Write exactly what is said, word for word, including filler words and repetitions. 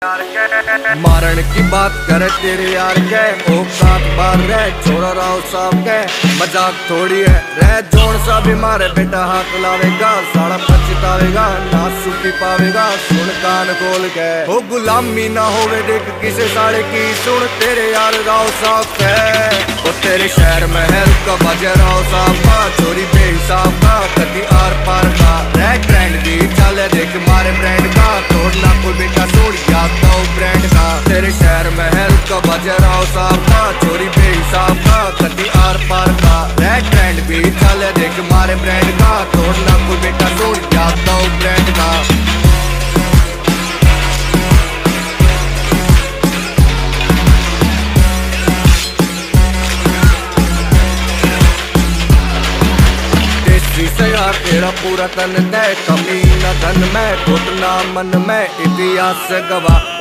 मारण की बात करे तेरे यार के औकात बार रह छोरा राव साहब के मजाक थोड़ी है रह जोन सा भी मारे बेटा हाथ लावेगा साड़ा पछतावेगा ना सुखी पावेगा सुन कान खोल के हो गुलामी ना होवे देख किसे साड़े की सुन तेरे यार राव साहब के वो तेरे शहर महल का बजे राव साहब का चोरी बेहिसाब का कदी आर पार का रह ट्रेंड की चले देख मारे ब्रांड का तोड़ना कोई बेटा तोड़ याद तो ब्रांड का तेरे शहर महल का बजे राव साहब का चोरी बेहिसाब का कदी आर पार का रह ट्रेंड भी चले देख मारे ब्रांड का तोड़ना कोई बेटा तोड़ याद तो ब्रांड का से यार तेरा पूरा तन दे कमी न धन में घुटना मन में इतिहास गवा